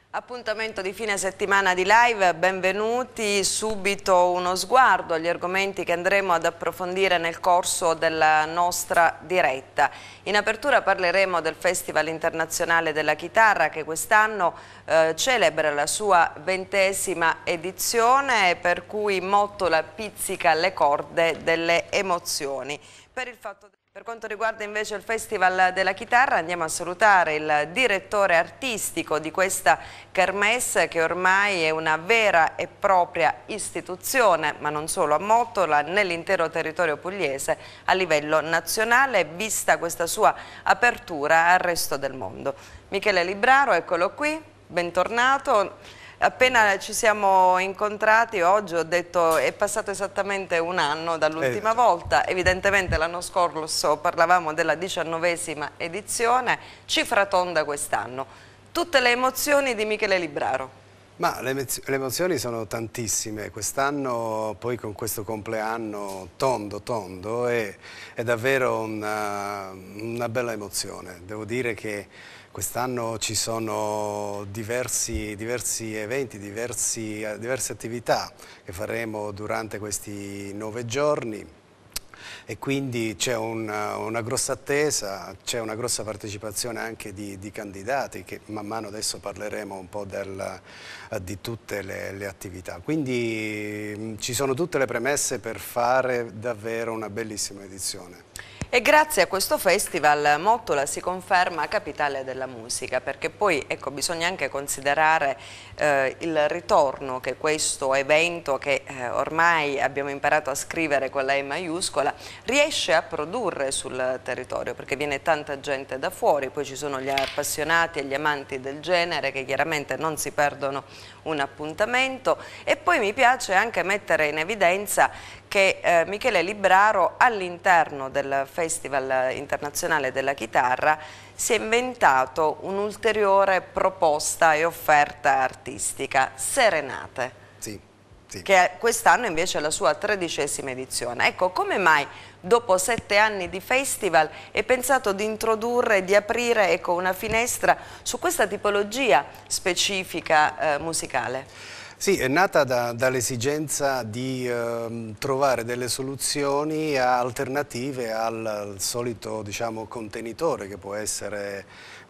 Appuntamento di fine settimana di live, benvenuti. Subito uno sguardo agli argomenti che andremo ad approfondire nel corso della nostra diretta. In apertura parleremo del Festival Internazionale della Chitarra che quest'anno celebra la sua 20ª edizione, per cui Mottola pizzica le corde delle emozioni. Per quanto riguarda invece il Festival della Chitarra, andiamo a salutare il direttore artistico di questa kermesse, che ormai è una vera e propria istituzione, ma non solo a Mottola, nell'intero territorio pugliese a livello nazionale, vista questa sua apertura al resto del mondo. Michele Libraro, eccolo qui, bentornato. Appena ci siamo incontrati oggi ho detto è passato esattamente un anno dall'ultima volta, evidentemente l'anno scorso parlavamo della 19ª edizione, cifra tonda quest'anno. Tutte le emozioni di Michele Libraro. Ma le emozioni sono tantissime, quest'anno poi con questo compleanno tondo è davvero una bella emozione. Devo dire che quest'anno ci sono diversi eventi, diverse attività che faremo durante questi 9 giorni. E quindi c'è una grossa attesa, c'è una grossa partecipazione anche di candidati, che man mano adesso parleremo un po' di tutte le attività. Quindi ci sono tutte le premesse per fare davvero una bellissima edizione. E grazie a questo festival Mottola si conferma capitale della musica, perché poi ecco, bisogna anche considerare il ritorno che questo evento, che ormai abbiamo imparato a scrivere con la E maiuscola, riesce a produrre sul territorio, perché viene tanta gente da fuori, poi ci sono gli appassionati e gli amanti del genere che chiaramente non si perdono un appuntamento. E poi mi piace anche mettere in evidenza che Michele Libraro all'interno del Festival Internazionale della Chitarra si è inventato un'ulteriore proposta e offerta artistica, Serenate, sì. che quest'anno invece è la sua 13ª edizione. Ecco, come mai dopo 7 anni di festival è pensato di introdurre e di aprire, ecco, una finestra su questa tipologia specifica musicale? Sì, è nata dall'esigenza di trovare delle soluzioni alternative al solito, diciamo, contenitore che può essere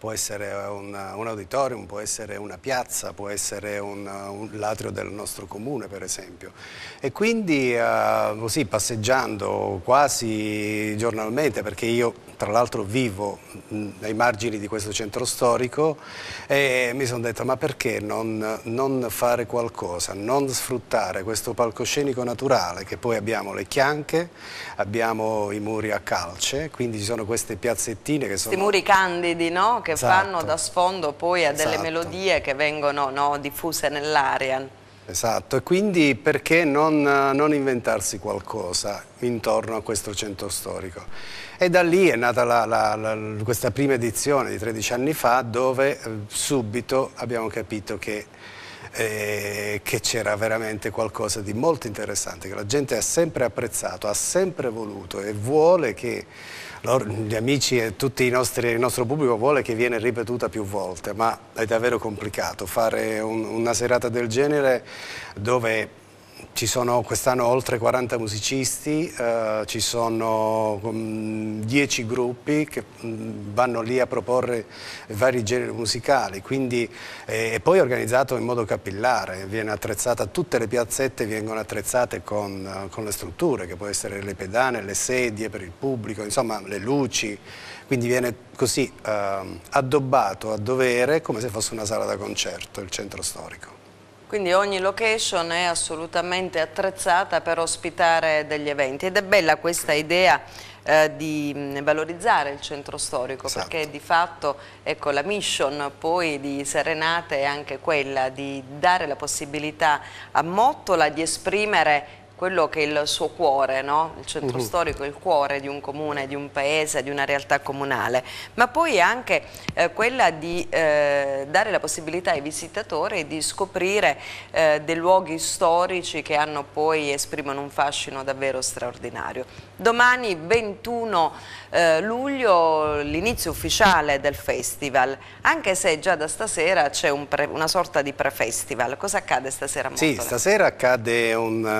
un auditorium, può essere una piazza, può essere l'atrio del nostro comune, per esempio. E quindi così, passeggiando quasi giornalmente, perché io tra l'altro vivo ai margini di questo centro storico, e mi sono detto: ma perché non fare qualcosa, non sfruttare questo palcoscenico naturale, che poi abbiamo le chianche, abbiamo i muri a calce, quindi ci sono queste piazzettine che sono... Questi muri candidi, no? Che Esatto. fanno da sfondo poi a delle melodie che vengono, no, diffuse nell'aria. Esatto, e quindi perché non inventarsi qualcosa intorno a questo centro storico? E da lì è nata questa prima edizione di 13 anni fa, dove subito abbiamo capito che c'era veramente qualcosa di molto interessante, che la gente ha sempre apprezzato, ha sempre voluto e vuole che gli amici e tutto il nostro pubblico vuole che viene ripetuta più volte, ma è davvero complicato fare una serata del genere dove ci sono quest'anno oltre 40 musicisti, ci sono 10 gruppi che vanno lì a proporre vari generi musicali, quindi è poi organizzato in modo capillare, viene attrezzata, tutte le piazzette vengono attrezzate con le strutture, che può essere le pedane, le sedie per il pubblico, insomma le luci, quindi viene così addobbato a dovere, come se fosse una sala da concerto, il centro storico. Quindi ogni location è assolutamente attrezzata per ospitare degli eventi, ed è bella questa idea di valorizzare il centro storico, esatto, perché di fatto, ecco, la mission poi di Serenate è anche quella di dare la possibilità a Mottola di esprimere quello che è il suo cuore, no? Il centro storico è il cuore di un comune, di un paese, di una realtà comunale, ma poi anche quella di dare la possibilità ai visitatori di scoprire dei luoghi storici che hanno poi esprimono un fascino davvero straordinario. Domani 21 luglio l'inizio ufficiale del festival, anche se già da stasera c'è una sorta di pre-festival. Cosa accade stasera a Mottola? Sì, stasera accade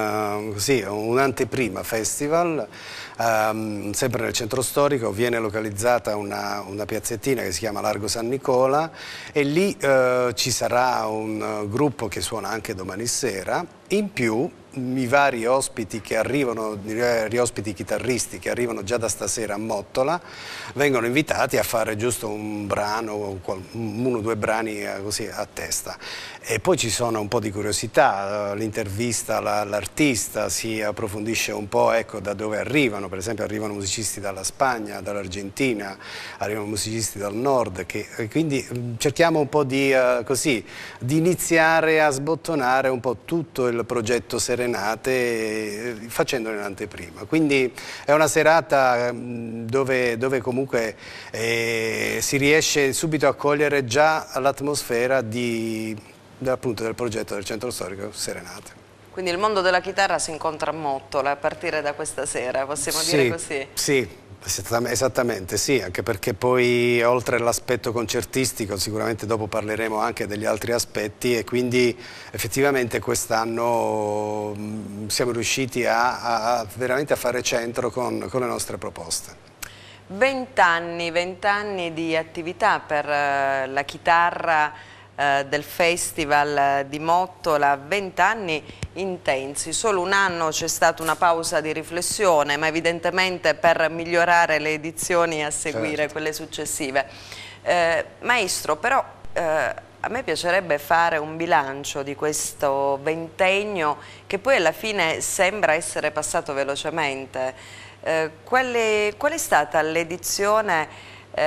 un'anteprima festival, sempre nel centro storico. Viene localizzata una piazzettina che si chiama Largo San Nicola e lì ci sarà un gruppo che suona anche domani sera. In più i vari ospiti che arrivano, i vari ospiti chitarristi che arrivano già da stasera a Mottola vengono invitati a fare giusto un brano, uno o due brani così a testa. E poi ci sono un po' di curiosità, l'intervista all'artista, si approfondisce un po', ecco, da dove arrivano. Per esempio arrivano musicisti dalla Spagna, dall'Argentina, arrivano musicisti dal nord, quindi cerchiamo un po' di iniziare a sbottonare un po' tutto il progetto Serenate facendolo in anteprima. Quindi è una serata dove comunque si riesce subito a cogliere già l'atmosfera appunto del progetto del centro storico Serenate. Quindi il mondo della chitarra si incontra a Mottola a partire da questa sera, possiamo dire così? Sì, esattamente, sì, anche perché poi oltre all'aspetto concertistico sicuramente dopo parleremo anche degli altri aspetti e quindi effettivamente quest'anno siamo riusciti veramente a fare centro con le nostre proposte. 20 anni di attività per la chitarra del Festival di Mottola, 20 anni intensi. Solo un anno c'è stata una pausa di riflessione, ma evidentemente per migliorare le edizioni a seguire, certo, quelle successive. Maestro, però a me piacerebbe fare un bilancio di questo ventennio che poi alla fine sembra essere passato velocemente. Qual è stata l'edizione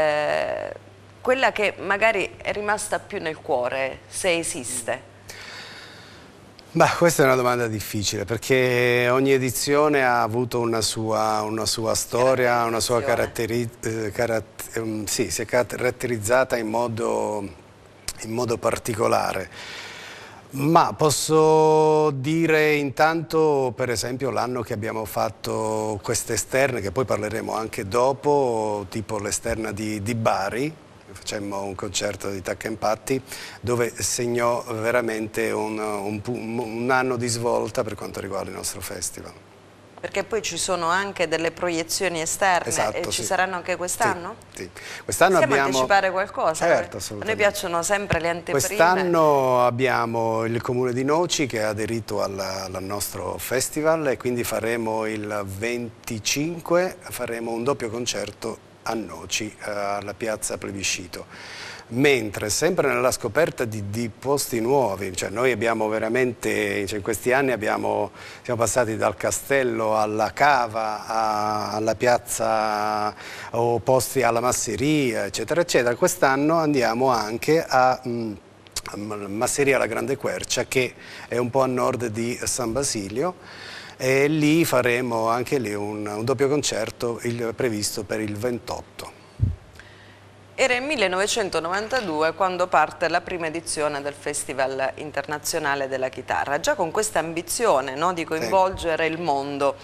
quella che magari è rimasta più nel cuore, se esiste? Beh, questa è una domanda difficile perché ogni edizione ha avuto una sua storia, una sua sì, si è caratterizzata in modo particolare. Ma posso dire intanto, per esempio, l'anno che abbiamo fatto queste esterne, che poi parleremo anche dopo, tipo l'esterna di Bari. Facemmo un concerto di Tacca Impatti dove segnò veramente un anno di svolta per quanto riguarda il nostro festival. Perché poi ci sono anche delle proiezioni esterne, esatto, e ci saranno anche quest'anno? Sì, quest'anno possiamo anticipare qualcosa? Certo, assolutamente. A noi piacciono sempre le anteprime. Quest'anno abbiamo il Comune di Noci che ha aderito al nostro festival e quindi faremo il 25, faremo un doppio concerto a Noci, alla piazza Plebiscito, mentre sempre nella scoperta di posti nuovi, cioè noi abbiamo veramente, in questi anni siamo passati dal castello alla cava, alla piazza o posti alla masseria, eccetera, eccetera. Quest'anno andiamo anche a Masseria alla Grande Quercia, che è un po' a nord di San Basilio, e lì faremo anche lì un doppio concerto previsto per il 28. Era il 1992 quando parte la prima edizione del Festival Internazionale della Chitarra, già con questa ambizione, no, di coinvolgere il mondo.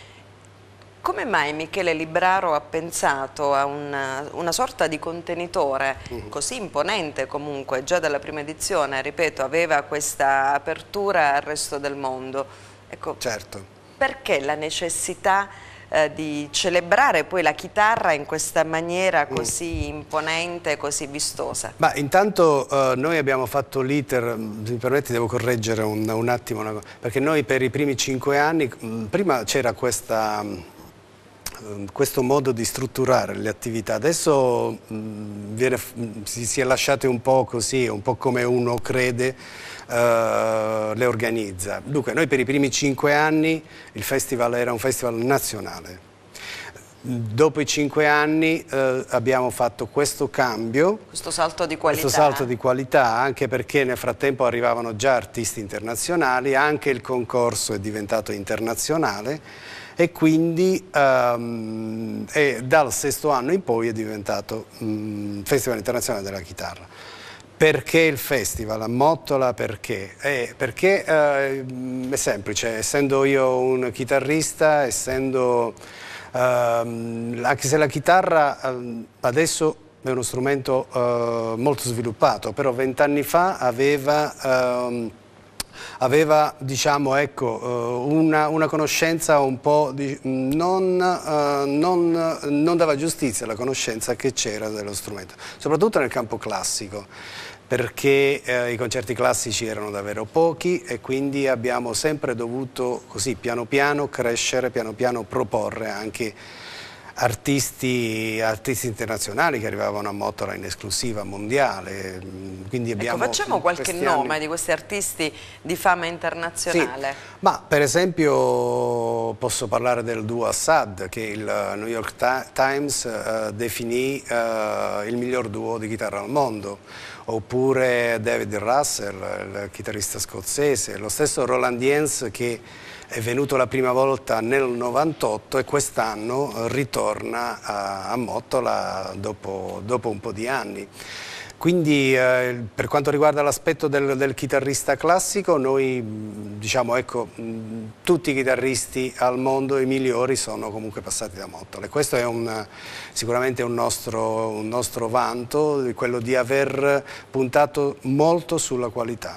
Come mai Michele Libraro ha pensato a una sorta di contenitore così imponente comunque, già dalla prima edizione, ripeto, aveva questa apertura al resto del mondo? Ecco, certo. Perché la necessità di celebrare poi la chitarra in questa maniera così imponente, così vistosa? Ma intanto noi abbiamo fatto l'iter, mi permetti devo correggere un attimo, perché noi per i primi 5 anni, prima c'era questo modo di strutturare le attività, adesso si è lasciate un po' così, un po' come uno crede, le organizza. Dunque noi per i primi 5 anni il festival era un festival nazionale. Dopo i 5 anni abbiamo fatto questo cambio, questo salto di qualità. Questo salto di qualità, anche perché nel frattempo arrivavano già artisti internazionali, anche il concorso è diventato internazionale e quindi dal 6º anno in poi è diventato Festival Internazionale della Chitarra. Perché il festival a Mottola? Perché? Perché è semplice, essendo io un chitarrista, anche se la chitarra adesso è uno strumento molto sviluppato, però 20 anni fa aveva diciamo, ecco, una conoscenza un po' non dava giustizia alla conoscenza che c'era dello strumento, soprattutto nel campo classico, perché i concerti classici erano davvero pochi e quindi abbiamo sempre dovuto così piano piano crescere, piano piano proporre anche artisti internazionali che arrivavano a Mottola in esclusiva mondiale. Quindi abbiamo, ecco, facciamo qualche nome di questi artisti di fama internazionale. Sì, ma per esempio posso parlare del duo Assad, che il New York Times definì il miglior duo di chitarra al mondo, oppure David Russell, il chitarrista scozzese, lo stesso Roland Jens che è venuto la prima volta nel 98 e quest'anno ritorna a Mottola dopo un po' di anni. Quindi per quanto riguarda l'aspetto del chitarrista classico, noi diciamo ecco, tutti i chitarristi al mondo, i migliori, sono comunque passati da Mottola. E questo è sicuramente un nostro vanto, quello di aver puntato molto sulla qualità.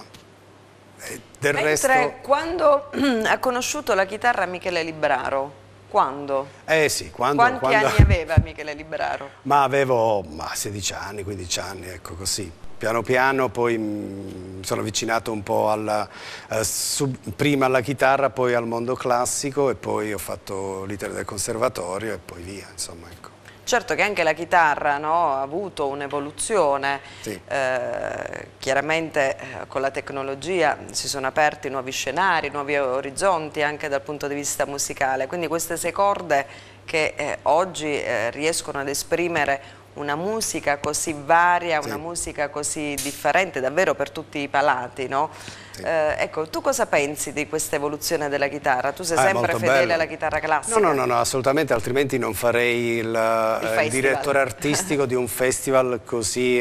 Quando ha conosciuto la chitarra Michele Libraro? Quando? Sì, Quanti anni aveva Michele Libraro? Ma avevo 16 anni, 15 anni, ecco così. Piano piano poi mi sono avvicinato un po' prima alla chitarra, poi al mondo classico e poi ho fatto l'iter del conservatorio e poi via, insomma, ecco. Certo che anche la chitarra, no, ha avuto un'evoluzione, sì. Chiaramente con la tecnologia si sono aperti nuovi scenari, nuovi orizzonti anche dal punto di vista musicale, quindi queste 6 corde che oggi riescono ad esprimere una musica così varia, sì. Una musica così differente davvero per tutti i palati, no? Sì. Ecco, tu cosa pensi di questa evoluzione della chitarra? Tu sei sempre fedele bello. alla chitarra classica? No, assolutamente, altrimenti non farei il direttore artistico di un festival così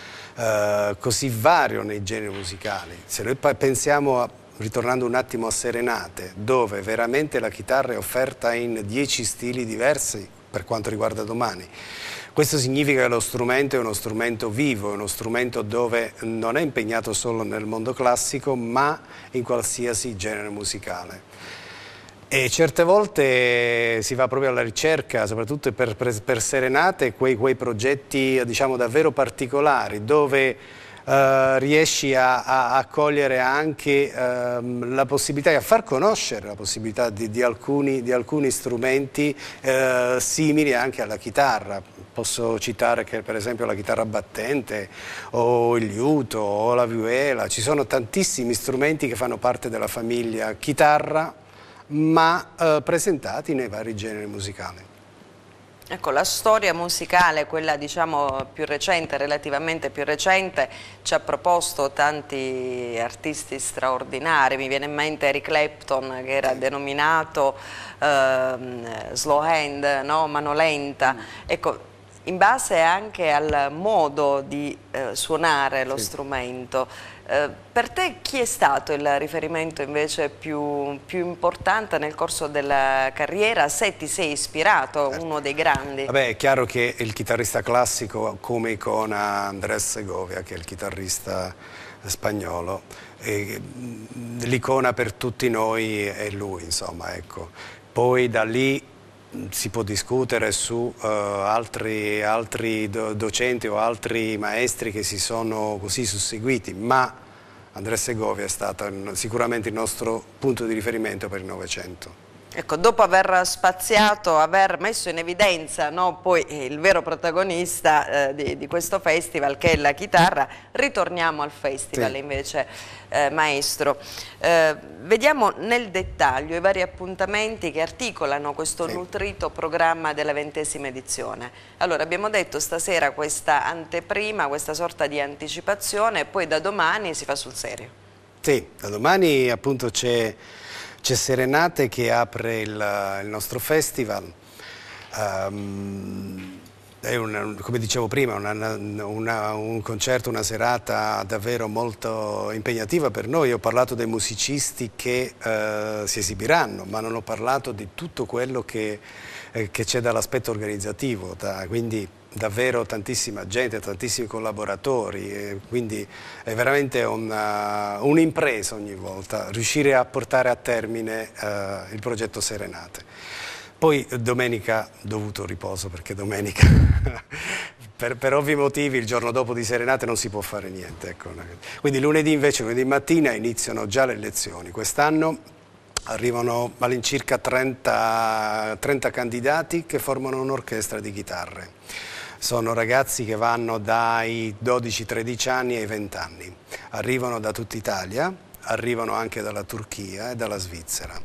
vario nei generi musicali. Se noi pensiamo ritornando un attimo a Serenate, dove veramente la chitarra è offerta in 10 stili diversi per quanto riguarda Domani. Questo significa che lo strumento è uno strumento vivo, è uno strumento dove non è impegnato solo nel mondo classico, ma in qualsiasi genere musicale. E certe volte si va proprio alla ricerca, soprattutto per Serenate, quei progetti diciamo davvero particolari, dove riesci a cogliere anche la possibilità, a far conoscere la possibilità di alcuni strumenti simili anche alla chitarra. Posso citare che per esempio la chitarra battente o il liuto o la vihuela, ci sono tantissimi strumenti che fanno parte della famiglia chitarra, ma presentati nei vari generi musicali. Ecco, la storia musicale, quella diciamo più recente, relativamente più recente, ci ha proposto tanti artisti straordinari. Mi viene in mente Eric Clapton, che era denominato slow hand, no? Mano lenta. Ecco, in base anche al modo di suonare lo strumento, per te chi è stato il riferimento invece più importante nel corso della carriera, se ti sei ispirato a uno dei grandi? Vabbè, è chiaro che il chitarrista classico come icona Andrés Segovia, che è il chitarrista spagnolo, l'icona per tutti noi è lui, insomma, ecco. Poi da lì si può discutere su altri docenti o altri maestri che si sono così susseguiti, ma Andrés Segovia è stato sicuramente il nostro punto di riferimento per il Novecento. Ecco, dopo aver spaziato, aver messo in evidenza, no, poi il vero protagonista di questo festival, che è la chitarra, ritorniamo al festival invece, maestro. Vediamo nel dettaglio i vari appuntamenti che articolano questo nutrito programma della 20ª edizione. Allora, abbiamo detto stasera questa anteprima, questa sorta di anticipazione, e poi da domani si fa sul serio. Sì, da domani appunto c'è Serenate che apre il nostro festival. È come dicevo prima, un concerto, una serata davvero molto impegnativa per noi. Ho parlato dei musicisti che si esibiranno, ma non ho parlato di tutto quello che c'è dall'aspetto organizzativo, quindi davvero tantissima gente, tantissimi collaboratori, quindi è veramente un'impresa ogni volta riuscire a portare a termine il progetto Serenate. Poi domenica dovuto riposo, perché domenica per ovvi motivi il giorno dopo di Serenate non si può fare niente. Ecco. Quindi lunedì invece, lunedì mattina iniziano già le lezioni. Quest'anno arrivano all'incirca 30 candidati che formano un'orchestra di chitarre. Sono ragazzi che vanno dai 12-13 anni ai 20 anni. Arrivano da tutta Italia, arrivano anche dalla Turchia e dalla Svizzera.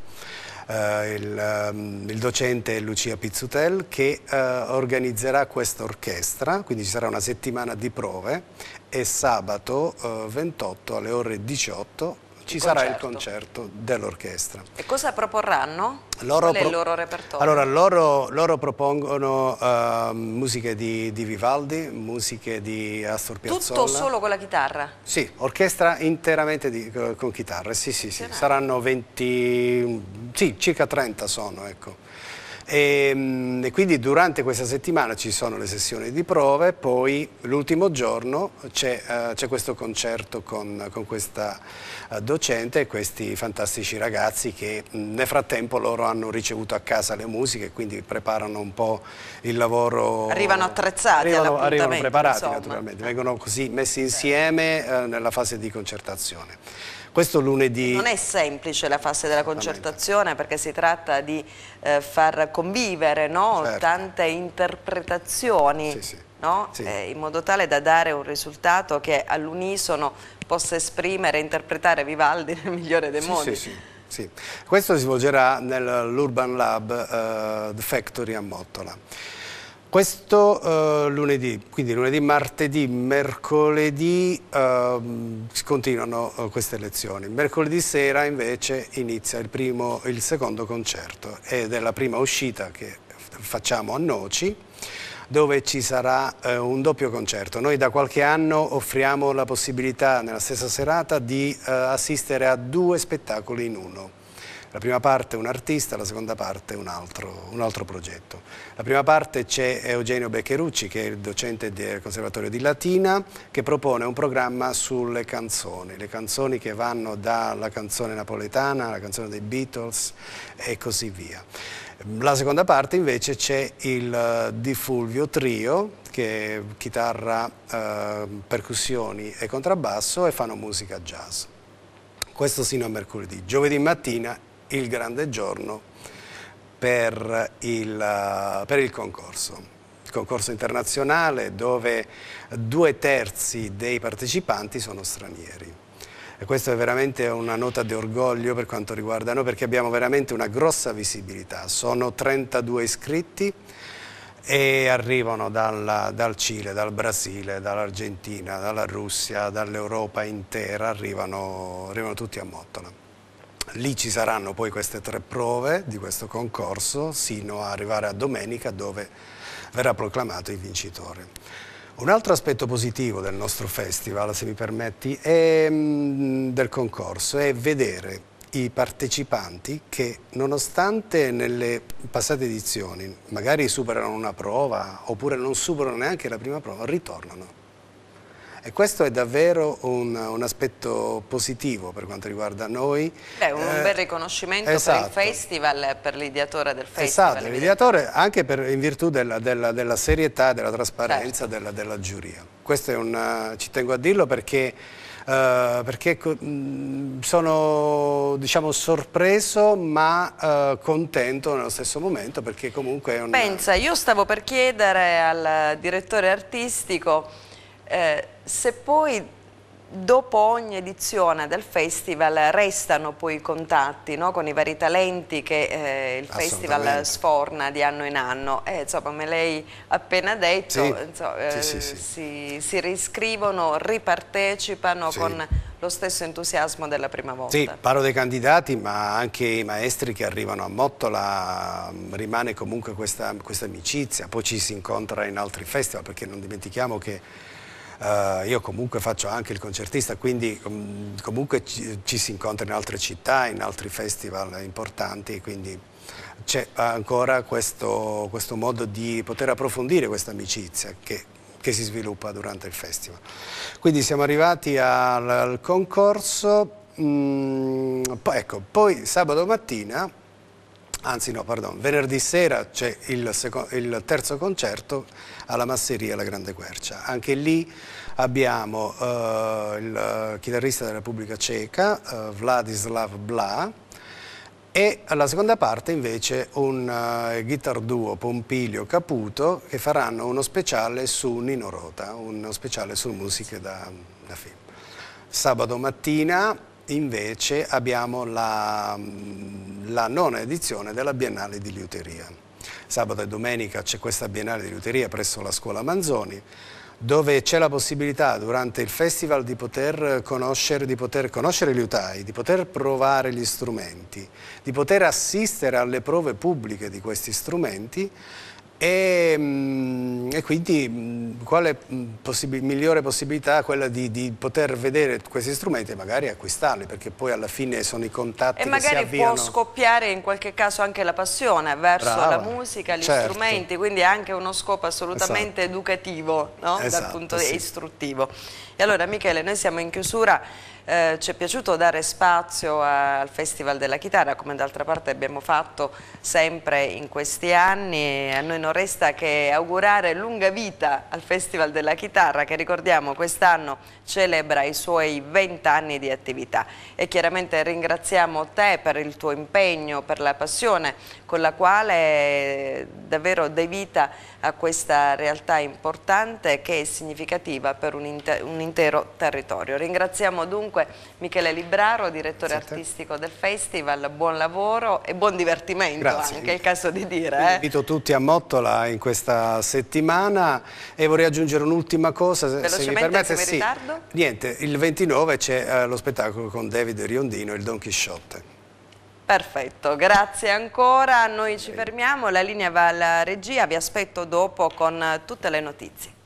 Il docente è Lucia Pizzutel, che organizzerà questa orchestra, quindi ci sarà una settimana di prove e sabato 28 alle ore 18 ci sarà il concerto dell'orchestra. E cosa proporranno? Qual è il loro repertorio? Allora, loro propongono musiche di Vivaldi, musiche di Astor Piazzolla. Tutto solo con la chitarra? Sì, orchestra interamente con chitarra, sì. Saranno 20, sì, circa 30 sono, ecco. E quindi durante questa settimana ci sono le sessioni di prove, poi l'ultimo giorno c'è questo concerto con questa docente e questi fantastici ragazzi che nel frattempo loro hanno ricevuto a casa le musiche, quindi preparano un po' il lavoro. Arrivano attrezzati arrivano preparati, insomma. Naturalmente, vengono così messi insieme nella fase di concertazione. Questo lunedì. Non è semplice la fase della concertazione, perché si tratta di far convivere, no? Tante interpretazioni, no? In modo tale da dare un risultato che all'unisono possa esprimere e interpretare Vivaldi nel migliore dei modi. Sì. Questo si svolgerà nell'Urban Lab The Factory a Mottola. Questo lunedì, quindi lunedì, martedì, mercoledì continuano queste lezioni. Mercoledì sera invece inizia il secondo concerto ed è la prima uscita che facciamo a Noci, dove ci sarà un doppio concerto. Noi da qualche anno offriamo la possibilità nella stessa serata di assistere a 2 spettacoli in uno. La prima parte un artista, la seconda parte un altro progetto. La prima parte c'è Eugenio Beccherucci, che è il docente del Conservatorio di Latina, che propone un programma sulle canzoni, le canzoni che vanno dalla canzone napoletana alla canzone dei Beatles e così via. La seconda parte invece c'è il Di Fulvio Trio, che è chitarra, percussioni e contrabbasso, e fanno musica jazz. Questo sino a mercoledì. Giovedì mattina il grande giorno per il concorso internazionale, dove 2/3 dei partecipanti sono stranieri. E questa è veramente una nota di orgoglio per quanto riguarda noi, perché abbiamo veramente una grossa visibilità. Sono 32 iscritti e arrivano dal Cile, dal Brasile, dall'Argentina, dalla Russia, dall'Europa intera, arrivano tutti a Mottola. Lì ci saranno poi queste 3 prove di questo concorso, sino a arrivare a domenica, dove verrà proclamato il vincitore. Un altro aspetto positivo del nostro festival, se mi permetti, del concorso, è vedere i partecipanti che, nonostante nelle passate edizioni magari superano una prova oppure non superano neanche la prima prova, ritornano. E questo è davvero un aspetto positivo per quanto riguarda noi. È un bel riconoscimento per il festival e per l'ideatore del festival. Esatto, l'ideatore anche in virtù della serietà, della trasparenza, della giuria. Questo ci tengo a dirlo, perché perché sono, diciamo, sorpreso ma contento nello stesso momento, perché comunque è un... Pensa, io stavo per chiedere al direttore artistico se poi dopo ogni edizione del festival restano poi i contatti, no, con i vari talenti che il festival sforna di anno in anno. Insomma, come lei ha appena detto, sì. Insomma, sì. si riscrivono, ripartecipano con lo stesso entusiasmo della prima volta. Sì, parlo dei candidati, ma anche i maestri che arrivano a Mottola, rimane comunque questa amicizia, poi ci si incontra in altri festival, perché non dimentichiamo che io comunque faccio anche il concertista, quindi comunque ci si incontra in altre città, in altri festival importanti, quindi c'è ancora questo modo di poter approfondire questa amicizia che si sviluppa durante il festival. Quindi siamo arrivati al concorso, poi sabato mattina, anzi no, pardon, venerdì sera c'è il terzo concerto alla Masseria alla Grande Quercia. Anche lì abbiamo il chitarrista della Repubblica Ceca, Vladislav Bla, e alla seconda parte invece un guitar duo Pompilio Caputo, che faranno uno speciale su Nino Rota, uno speciale su musiche da film. Sabato mattina invece abbiamo la nona edizione della Biennale di Liuteria. Sabato e domenica c'è questa Biennale di Liuteria presso la Scuola Manzoni, dove c'è la possibilità durante il festival di poter conoscere i liutai, di poter provare gli strumenti, di poter assistere alle prove pubbliche di questi strumenti e quindi quale migliore possibilità quella di poter vedere questi strumenti e magari acquistarli, perché poi alla fine sono i contatti che si avviano. E magari può scoppiare in qualche caso anche la passione verso la musica, gli strumenti, quindi è anche uno scopo assolutamente educativo, no? Dal punto di vista istruttivo. E allora Michele, noi siamo in chiusura. Ci è piaciuto dare spazio al Festival della Chitarra, come d'altra parte abbiamo fatto sempre in questi anni, e a noi non resta che augurare lunga vita al Festival della Chitarra, che ricordiamo quest'anno celebra i suoi 20 anni di attività, e chiaramente ringraziamo te per il tuo impegno, per la passione con la quale davvero dai vita a questa realtà importante che è significativa per un intero territorio. Ringraziamo dunque Michele Libraro, direttore artistico del festival, buon lavoro e buon divertimento. Grazie. Anche è il caso di dire. Invito tutti a Mottola in questa settimana e vorrei aggiungere un'ultima cosa, se mi permette. Sì. Ritardo? Niente, il 29 c'è lo spettacolo con David Riondino, il Don Chisciotte. Perfetto, grazie ancora, noi ci fermiamo, la linea va alla regia, vi aspetto dopo con tutte le notizie.